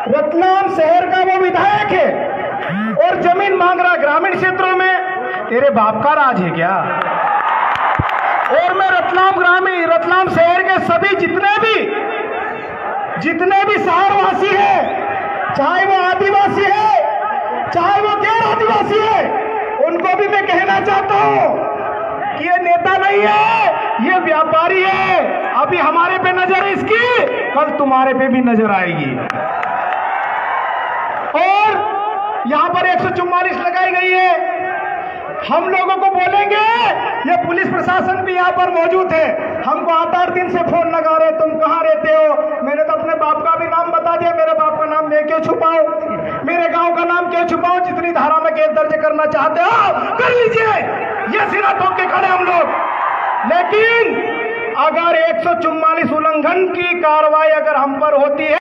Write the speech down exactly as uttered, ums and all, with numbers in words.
रतलाम शहर का वो विधायक है और जमीन मांग रहा ग्रामीण क्षेत्रों में। तेरे बाप का राज है क्या? और मैं रतलाम ग्रामीण रतलाम शहर के सभी जितने भी जितने भी शहरवासी हैं, चाहे वो आदिवासी है चाहे वो गैर आदिवासी है, उनको भी मैं कहना चाहता हूं कि ये नेता नहीं है, ये व्यापारी है। अभी हमारे पे नजर है इसकी, कल तुम्हारे पे भी नजर आएगी। और यहां पर एक सौ चौवालीस लगाई गई है। हम लोगों को बोलेंगे, ये पुलिस प्रशासन भी यहाँ पर मौजूद है, हमको आठ आठ दिन से फोन लगा रहे, तुम कहाँ रहते हो? मैंने तो अपने बाप का भी नाम बता दिया, मेरे बाप का नाम मैं क्यों छुपाऊं, मेरे गांव का नाम क्यों छुपाऊं? जितनी धारा में केस दर्ज करना चाहते हो कर लीजिए, ये सिरा ठोक के खड़े हम लोग। लेकिन अगर एक सौ चौवालीस उल्लंघन की कार्रवाई अगर हम पर होती है